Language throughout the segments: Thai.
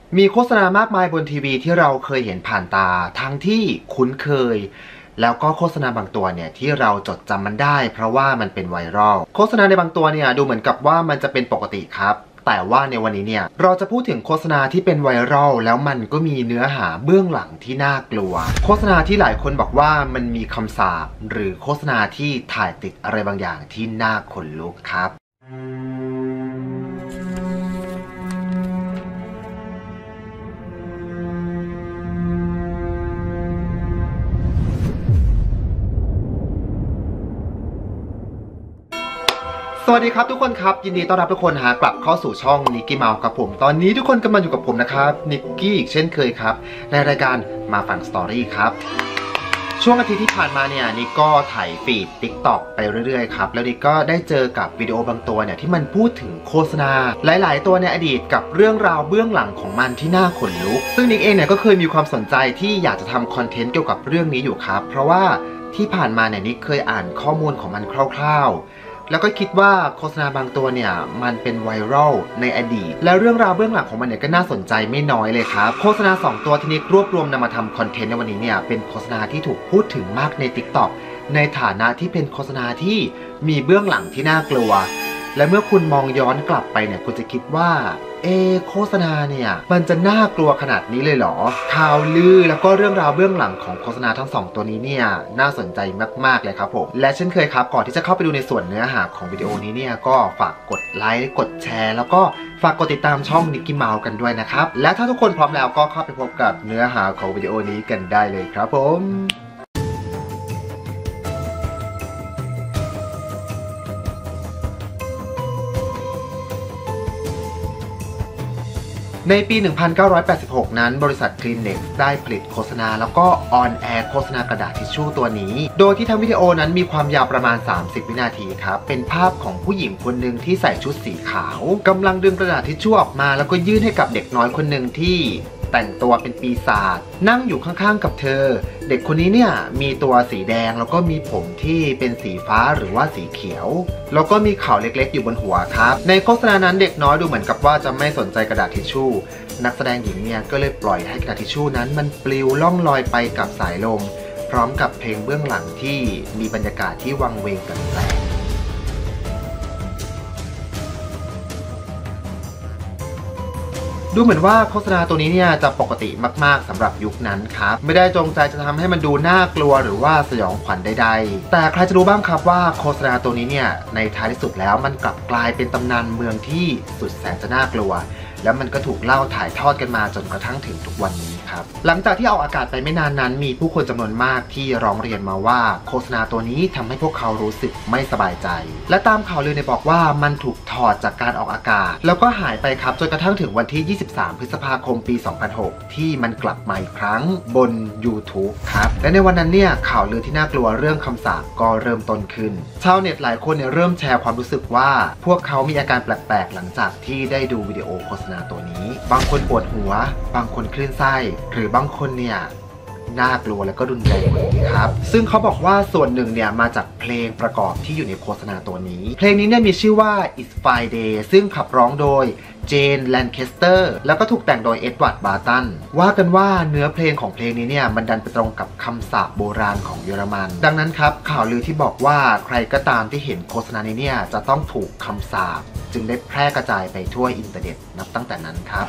มีโฆษณามากมายบนทีวีที่เราเคยเห็นผ่านตาทั้งที่คุ้นเคยแล้วก็โฆษณาบางตัวเนี่ยที่เราจดจำมันได้เพราะว่ามันเป็นไวรัลโฆษณาในบางตัวเนี่ยดูเหมือนกับว่ามันจะเป็นปกติครับแต่ว่าในวันนี้เนี่ยเราจะพูดถึงโฆษณาที่เป็นไวรัลแล้วมันก็มีเนื้อหาเบื้องหลังที่น่ากลัวโฆษณาที่หลายคนบอกว่ามันมีคำสาปหรือโฆษณาที่ถ่ายติดอะไรบางอย่างที่น่าขนลุกครับสวัสดีครับทุกคนครับยินดีต้อนรับทุกคนกลับเข้าสู่ช่องนิกกี้เมาส์ครับผมตอนนี้ทุกคนกำลังอยู่กับผมนะครับนิกกี้อีกเช่นเคยครับในรายการมาฟังสตอรี่ครับช่วงอาทิตย์ที่ผ่านมาเนี่ยนิกก็ถ่ายฟีด TikTok ไปเรื่อยๆครับแล้วนิกก็ได้เจอกับวิดีโอบางตัวเนี่ยที่มันพูดถึงโฆษณาหลายๆตัวในอดีตกับเรื่องราวเบื้องหลังของมันที่น่าขนลุกซึ่งนิกเองเนี่ยก็เคยมีความสนใจที่อยากจะทำคอนเทนต์เกี่ยวกับเรื่องนี้อยู่ครับเพราะว่าที่ผ่านมาเนี่ยนิกเคยอ่านข้อมูลของมันคร่าวๆแล้วก็คิดว่าโฆษณาบางตัวเนี่ยมันเป็นไวรัลในอดีตแล้วเรื่องราวเบื้องหลังของมันเนี่ยก็น่าสนใจไม่น้อยเลยครับโฆษณา2ตัวที่นิกรวบรวมนำมาทำคอนเทนต์ในวันนี้เนี่ยเป็นโฆษณาที่ถูกพูดถึงมากใน TikTok ในฐานะที่เป็นโฆษณาที่มีเบื้องหลังที่น่ากลัวและเมื่อคุณมองย้อนกลับไปเนี่ยคุณจะคิดว่าโฆษณาเนี่ยมันจะน่ากลัวขนาดนี้เลยเหรอข่าวลือแล้วก็เรื่องราวเบื้องหลังของโฆษณาทั้ง2ตัวนี้เนี่ยน่าสนใจมากๆเลยครับผมและเช่นเคยครับก่อนที่จะเข้าไปดูในส่วนเนื้อหาของวิดีโอนี้เนี่ยก็ฝากกดไลค์กดแชร์แล้วก็ฝากกดติดตามช่องนิกกี้เมาส์กันด้วยนะครับและถ้าทุกคนพร้อมแล้วก็เข้าไปพบกับเนื้อหาของวิดีโอนี้กันได้เลยครับผมในปี 1986 นั้นบริษัท Kleenex ได้ผลิตโฆษณาแล้วก็ออนแอร์โฆษณากระดาษทิชชู่ตัวนี้โดยที่ทั้งวิดีโอนั้นมีความยาวประมาณ30 วินาทีครับเป็นภาพของผู้หญิงคนหนึ่งที่ใส่ชุดสีขาวกำลังดึงกระดาษทิชชู่ออกมาแล้วก็ยื่นให้กับเด็กน้อยคนหนึ่งที่แต่งตัวเป็นปีศาจนั่งอยู่ข้างๆกับเธอเด็กคนนี้เนี่ยมีตัวสีแดงแล้วก็มีผมที่เป็นสีฟ้าหรือว่าสีเขียวแล้วก็มีเขาเล็กๆอยู่บนหัวครับในโฆษณานั้นเด็กน้อยดูเหมือนกับว่าจะไม่สนใจกระดาษทิชชู่นักแสดงหญิงเนี่ยก็เลยปล่อยให้กระดาษทิชชู่นั้นมันปลิวล่องลอยไปกับสายลมพร้อมกับเพลงเบื้องหลังที่มีบรรยากาศที่วังเวงแปลกดูเหมือนว่าโฆษณาตัวนี้เนี่ยจะปกติมากๆสำหรับยุคนั้นครับไม่ได้จงใจจะทำให้มันดูน่ากลัวหรือว่าสยองขวัญใดๆแต่ใครจะรู้บ้างครับว่าโฆษณาตัวนี้เนี่ยในท้ายที่สุดแล้วมันกลับกลายเป็นตำนานเมืองที่สุดแสนจะน่ากลัวแล้วมันก็ถูกเล่าถ่ายทอดกันมาจนกระทั่งถึงทุกวันนี้ครับหลังจากที่ออกอากาศไปไม่นานนั้นมีผู้คนจำนวนมากที่ร้องเรียนมาว่าโฆษณาตัวนี้ทำให้พวกเขารู้สึกไม่สบายใจและตามข่าวลือเนี่ยบอกว่ามันถูกถอดจากการออกอากาศแล้วก็หายไปครับจนกระทั่งถึงวันที่23 พฤษภาคมปี 2006 ที่มันกลับมาอีกครั้งบน YouTube ครับและในวันนั้นเนี่ยข่าวลือที่น่ากลัวเรื่องคำสาปก็เริ่มต้นขึ้นชาวเน็ตหลายคนเนี่ยเริ่มแชร์ความรู้สึกว่าพวกเขามีอาการแปลกๆหลังจากที่ได้ดูวิดีโอโฆษณาตัวนี้บางคนปวดหัวบางคนคลื่นไส้หรือบางคนเนี่ยน่ากลัวแล้วก็รุนแรงกว่านี้ครับซึ่งเขาบอกว่าส่วนหนึ่งเนี่ยมาจากเพลงประกอบที่อยู่ในโฆษณาตัวนี้เพลงนี้เนี่ยมีชื่อว่า It's Friday ซึ่งขับร้องโดยเจน แลนเคสเตอร์แล้วก็ถูกแต่งโดยเอ็ดวาร์ด บาร์ตันว่ากันว่าเนื้อเพลงของเพลงนี้เนี่ยมันดันไปตรงกับคำสาปโบราณของเยอรมันดังนั้นครับข่าวลือที่บอกว่าใครก็ตามที่เห็นโฆษณานี้เนี่ยจะต้องถูกคำสาปจึงได้แพร่กระจายไปทั่วอินเทอร์เน็ตนับตั้งแต่นั้นครับ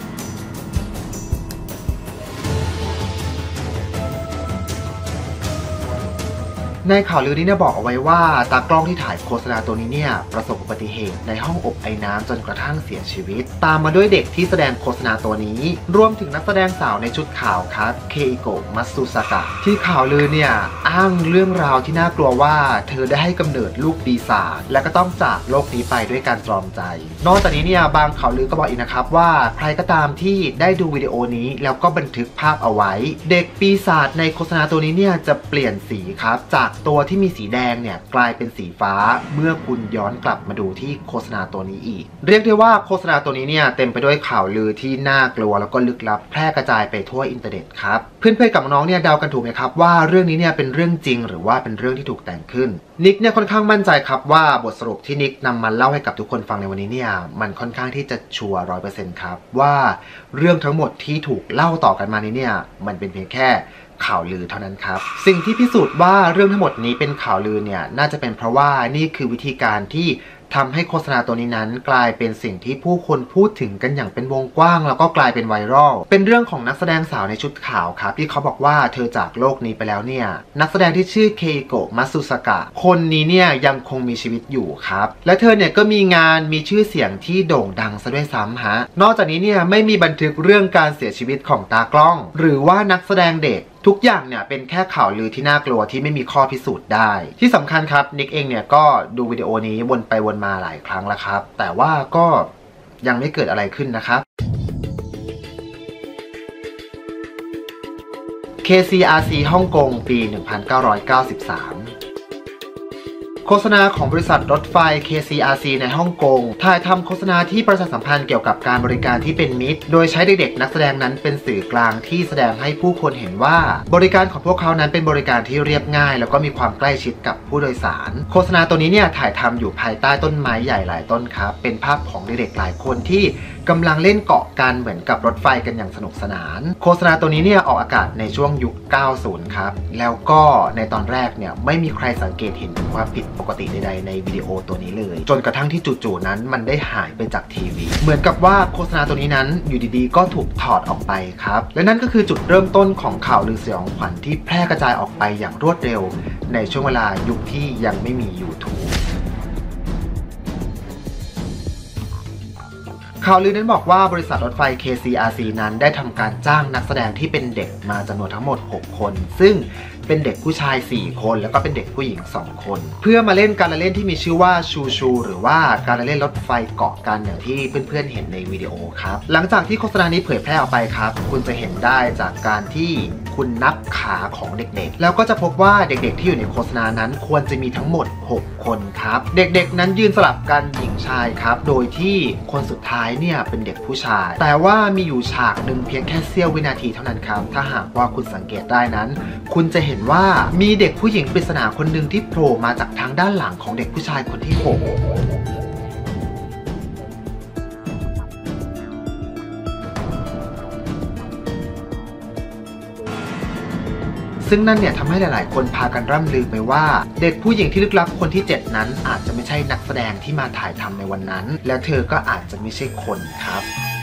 ในข่าวลือนี้เนี่ยบอกเอาไว้ว่าตากล้องที่ถ่ายโฆษณาตัวนี้เนี่ยประสบอุบัติเหตุในห้องอบไอน้ำจนกระทั่งเสียชีวิตตามมาด้วยเด็กที่แสดงโฆษณาตัวนี้รวมถึงนักแสดงสาวในชุดขาวครับเคอิโกะ มัตสึซากะที่ข่าวลือเนี่ยอ้างเรื่องราวที่น่ากลัวว่าเธอได้ให้กำเนิดลูกปีศาจและก็ต้องจากโลกนี้ไปด้วยการตรอมใจนอกจากนี้เนี่ยบางข่าวลือก็บอกอีกนะครับว่าใครก็ตามที่ได้ดูวิดีโอนี้แล้วก็บันทึกภาพเอาไว้เด็กปีศาจในโฆษณาตัวนี้เนี่ยจะเปลี่ยนสีครับจากตัวที่มีสีแดงเนี่ยกลายเป็นสีฟ้าเมื่อคุณย้อนกลับมาดูที่โฆษณาตัวนี้อีกเรียกได้ว่าโฆษณาตัวนี้เนี่ยเต็มไปด้วยข่าวลือที่น่ากลัวแล้วก็ลึกลับแพร่กระจายไปทั่วอินเทอร์เน็ตครับเพื่อนๆกับน้องเนี่ยเดากันถูกไหมครับว่าเรื่องนี้เนี่ยเป็นเรื่องจริงหรือว่าเป็นเรื่องที่ถูกแต่งขึ้นนิกเนี่ยค่อนข้างมั่นใจครับว่าบทสรุปที่นิกนำมาเล่าให้กับทุกคนฟังในวันนี้เนี่ยมันค่อนข้างที่จะชัวร์100%ครับว่าเรื่องทั้งหมดที่ถูกเล่าต่อกันมานี้เนี่ยมันเป็นเพียงแค่ข่าวลือเท่านั้นครับสิ่งที่พิสูจน์ว่าเรื่องทั้งหมดนี้เป็นข่าวลือเนี่ยน่าจะเป็นเพราะว่านี่คือวิธีการที่ทำให้โฆษณาตัวนี้นั้นกลายเป็นสิ่งที่ผู้คนพูดถึงกันอย่างเป็นวงกว้างแล้วก็กลายเป็นไวรัลเป็นเรื่องของนักแสดงสาวในชุดขาวครับที่เขาบอกว่าเธอจากโลกนี้ไปแล้วเนี่ยนักแสดงที่ชื่อเคอิโกะมัตสึสากะคนนี้เนี่ยยังคงมีชีวิตอยู่ครับและเธอเนี่ยก็มีงานมีชื่อเสียงที่โด่งดังซะด้วยซ้ำฮะนอกจากนี้เนี่ยไม่มีบันทึกเรื่องการเสียชีวิตของตากล้องหรือว่านักแสดงเด็กทุกอย่างเนี่ยเป็นแค่ข่าวลือที่น่ากลัวที่ไม่มีข้อพิสูจน์ได้ที่สำคัญครับนิกเองเนี่ยก็ดูวิดีโอนี้วนไปวนมาหลายครั้งแล้วครับแต่ว่าก็ยังไม่เกิดอะไรขึ้นนะครับ KCRC ฮ่องกงปี 1993โฆษณาของบริษัทรถไฟ KCRC ในฮ่องกงถ่ายทำโฆษณาที่ประชาสัมพันธ์เกี่ยวกับการบริการที่เป็นมิตรโดยใช้เด็กๆนักแสดงนั้นเป็นสื่อกลางที่แสดงให้ผู้คนเห็นว่าบริการของพวกเขานั้นเป็นบริการที่เรียบง่ายแล้วก็มีความใกล้ชิดกับผู้โดยสารโฆษณาตัวนี้เนี่ยถ่ายทำอยู่ภายใต้ต้นไม้ใหญ่หลายต้นครับเป็นภาพของเด็กๆหลายคนที่กำลังเล่นเกาะกันเหมือนกับรถไฟกันอย่างสนุกสนานโฆษณาตัวนี้เนี่ยออกอากาศในช่วงยุค 90 ครับแล้วก็ในตอนแรกเนี่ยไม่มีใครสังเกตเห็นถึงความผิดปกติใดๆในวิดีโอตัวนี้เลยจนกระทั่งที่จู่ๆนั้นมันได้หายไปจากทีวีเหมือนกับว่าโฆษณาตัวนี้นั้นอยู่ดีๆก็ถูกถอดออกไปครับและนั่นก็คือจุดเริ่มต้นของข่าวลือสยองขวัญที่แพร่กระจายออกไปอย่างรวดเร็วในช่วงเวลายุคที่ยังไม่มี YouTubeข่าวลือนั้นบอกว่าบริษัทรถไฟ KCRC นั้นได้ทำการจ้างนักแสดงที่เป็นเด็กมาจำนวนทั้งหมด 6 คนซึ่งเป็นเด็กผู้ชาย 4 คนแล้วก็เป็นเด็กผู้หญิง 2 คนเพื่อมาเล่นการละเล่นที่มีชื่อว่าชูชูหรือว่าการละเล่นรถไฟเกาะกันอย่างที่เพื่อนๆเห็นในวิดีโอครับหลังจากที่โฆษณานี้เผยแพร่ออกไปครับคุณจะเห็นได้จากการที่คุณนับขาของเด็กๆแล้วก็จะพบว่าเด็กๆที่อยู่ในโฆษณานั้นควรจะมีทั้งหมด 6 คนครับเด็กๆนั้นยืนสลับกันหญิงชายครับโดยที่คนสุดท้ายเนี่ยเป็นเด็กผู้ชายแต่ว่ามีอยู่ฉากหนึ่งเพียงแค่เสี้ยววินาทีเท่านั้นครับถ้าหากว่าคุณสังเกตได้นั้นคุณจะเห็นว่ามีเด็กผู้หญิงปริศนาคนหนึ่งที่โผล่มาจากทางด้านหลังของเด็กผู้ชายคนที่ 6ซึ่งนั่นเนี่ยทำให้หลายๆคนพากันร่ำลือไปว่าเด็กผู้หญิงที่ลึกลับคนที่ 7 นั้นอาจจะไม่ใช่นักแสดงที่มาถ่ายทำในวันนั้นและเธอก็อาจจะไม่ใช่คนครับ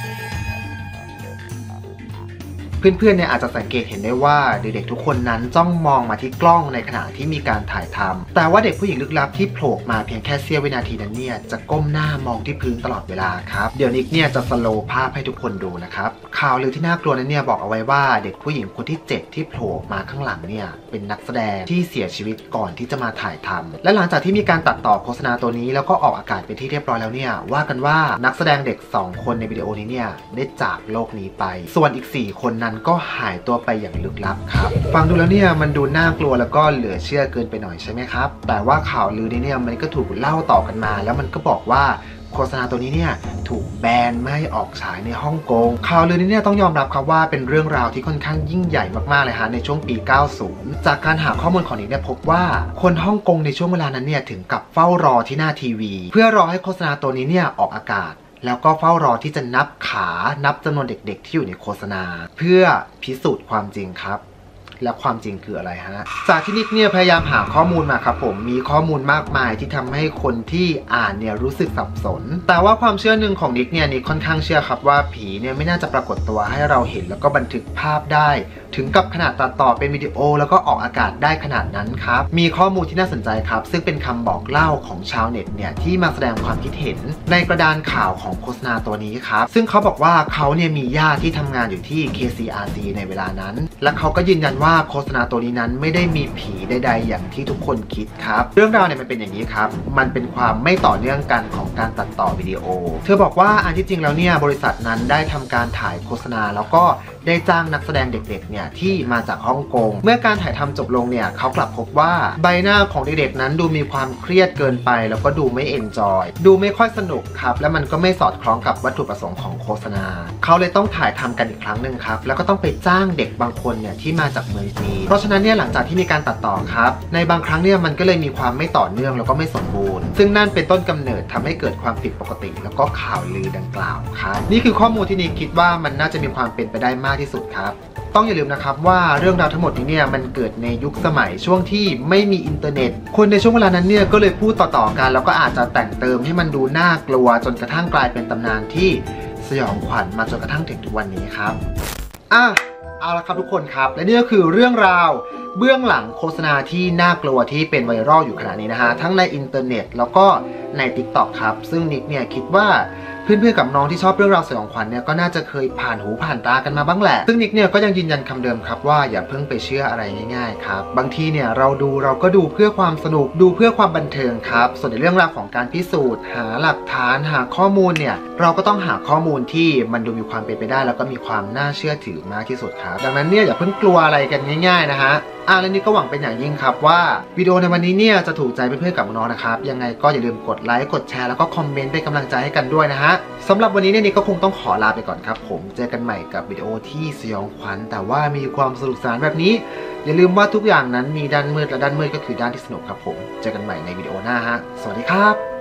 เพื่อนๆเนี่ยอาจจะสังเกตเห็นได้ว่าเด็กๆทุกคนนั้นจ้องมองมาที่กล้องในขณะที่มีการถ่ายทำแต่ว่าเด็กผู้หญิงลึกลับที่โผล่มาเพียงแค่เสี้ยววินาทีนั้นเนี่ยจะก้มหน้ามองที่พื้นตลอดเวลาครับเดี๋ยวนิกเนี่ยจะสโลว์ภาพให้ทุกคนดูนะครับข่าวลือที่น่ากลัวนั้นเนี่ยบอกเอาไว้ว่าเด็กผู้หญิงคนที่ 7ที่โผล่มาข้างหลังเนี่ยเป็นนักแสดงที่เสียชีวิตก่อนที่จะมาถ่ายทำและหลังจากที่มีการตัดต่อโฆษณาตัวนี้แล้วก็ออกอากาศเป็นที่เรียบร้อยแล้วเนี่ยว่ากันว่านักแสดงเด็ก2 คนในวิดีโอนี้เนี่ยได้จากโลกนี้ไปส่วนอีก4 คนนั้นก็หายตัวไปอย่างลึกลับครับฟังดูแล้วเนี่ยมันดูน่ากลัวแล้วก็เหลือเชื่อเกินไปหน่อยใช่ไหมครับแต่ว่าข่าวลือนี้เนี่ยมันก็ถูกเล่าต่อกันมาแล้วมันก็บอกว่าโฆษณาตัวนี้เนี่ยถูกแบนไม่ให้ออกฉายในฮ่องกงข่าวลือนี้เนี่ยต้องยอมรับครับว่าเป็นเรื่องราวที่ค่อนข้างยิ่งใหญ่มากๆเลยฮะในช่วงปี 90 จากการหาข้อมูลของนิกเนี่ยพบว่าคนฮ่องกงในช่วงเวลานั้นเนี่ยถึงกับเฝ้ารอที่หน้าทีวีเพื่อรอให้โฆษณาตัวนี้เนี่ยออกอากาศแล้วก็เฝ้ารอที่จะนับขานับจำนวนเด็กๆที่อยู่ในโฆษณาเพื่อพิสูจน์ความจริงครับและความจริงคืออะไรฮะจากที่นิกเนี่ยพยายามหาข้อมูลมาครับผมมีข้อมูลมากมายที่ทำให้คนที่อ่านเนี่ยรู้สึกสับสนแต่ว่าความเชื่อหนึ่งของนิกเนี่ยนิกค่อนข้างเชื่อครับว่าผีเนี่ยไม่น่าจะปรากฏตัวให้เราเห็นแล้วก็บันทึกภาพได้ถึงกับขนาดตัดต่อเป็นวิดีโอแล้วก็ออกอากาศได้ขนาดนั้นครับมีข้อมูลที่น่าสนใจครับซึ่งเป็นคำบอกเล่าของชาวเน็ตเนี่ยที่มาแสดงความคิดเห็นในกระดานข่าวของโฆษณาตัวนี้ครับซึ่งเขาบอกว่าเขาเนี่ยมีญาติที่ทำงานอยู่ที่ KCRC ในเวลานั้นและเขาก็ยืนยันว่าโฆษณาตัวนี้นั้นไม่ได้มีผีใดๆอย่างที่ทุกคนคิดครับเรื่องราวเนี่ยมันเป็นอย่างนี้ครับมันเป็นความไม่ต่อเนื่องกันของการตัดต่อวิดีโอเธอบอกว่าอันที่จริงแล้วเนี่ยบริษัทนั้นได้ทำการถ่ายโฆษณาแล้วก็ได้จ้างนักแสดงเด็กๆเนี่ยที่มาจากฮ่องกงเมื่อการถ่ายทำจบลงเนี่ยเขากลับพบว่าใบหน้าของเด็กๆนั้นดูมีความเครียดเกินไปแล้วก็ดูไม่เอนจอยดูไม่ค่อยสนุกครับและมันก็ไม่สอดคล้องกับวัตถุประสงค์ของโฆษณาเขาเลยต้องถ่ายทำกันอีกครั้งหนึ่งครับแล้วก็ต้องไปจ้างเด็กบางคนเนี่ยที่มาจากเมืองจีนเพราะฉะนั้นเนี่ยหลังจากที่มีการตัดต่อครับในบางครั้งเนี่ยมันก็เลยมีความไม่ต่อเนื่องแล้วก็ไม่สมบูรณ์ซึ่งนั่นเป็นต้นกำเนิดทำให้เกิดความผิดปกติแล้วก็ข่าวลือดังกล่าวครับนี่คือข้อมูลที่นิกคิดว่ามันน่าจะมีความเป็นไปได้มากที่สุดครับต้องอย่าลืมนะครับว่าเรื่องราวทั้งหมดนี้เนี่ยมันเกิดในยุคสมัยช่วงที่ไม่มีอินเทอร์เน็ตคนในช่วงเวลานั้นเนี่ยก็เลยพูดต่อๆกันแล้วก็อาจจะแต่งเติมให้มันดูน่ากลัวจนกระทั่งกลายเป็นตำนานที่สยองขวัญมาจนกระทั่งถึงทุกวันนี้ครับเอาละครับทุกคนครับและนี่ก็คือเรื่องราวเบื้องหลังโฆษณาที่น่ากลัวที่เป็นไวรัลอยู่ขณะนี้นะฮะทั้งในอินเทอร์เน็ตแล้วก็ใน TikTok ครับซึ่งนิกเนี่ยคิดว่าเพื่อนๆกับน้องที่ชอบเรื่องราวสยองขวัญเนี่ยก็น่าจะเคยผ่านหูผ่านตากันมาบ้างแหละซึ่งนิกเนี่ยก็ยังยืนยันคำเดิมครับว่าอย่าเพิ่งไปเชื่ออะไรง่ายๆครับบางทีเนี่ยเราก็ดูเพื่อความสนุกดูเพื่อความบันเทิงครับส่วนในเรื่องราวของการพิสูจน์หาหลักฐานหาข้อมูลเนี่ยเราก็ต้องหาข้อมูลที่มันดูมีความเป็นไปได้แล้วก็มีความน่าเชื่อถือมากที่สุดครับดังนั้นเนี่ยอย่าเพิ่งกลัวอะไรกันง่ายๆนะฮะและนี่ก็หวังเป็นอย่างยิ่งครับว่าวิดีโอในวันนี้เนี่ยจะถูกใจเพื่อนๆกับน้องนะครับยังไงก็อย่าลืมกดไลค์กดแชร์แล้วก็คอมเมนต์เป็นกำลังใจให้กันด้วยนะฮะสำหรับวันนี้เนี่ยนี่ก็คงต้องขอลาไปก่อนครับผมเจอกันใหม่กับวิดีโอที่สยองขวัญแต่ว่ามีความสนุกสนานแบบนี้อย่าลืมว่าทุกอย่างนั้นมีด้านมืดและด้านมืดก็คือด้านที่สนุกครับผมเจอกันใหม่ในวิดีโอหน้าฮะสวัสดีครับ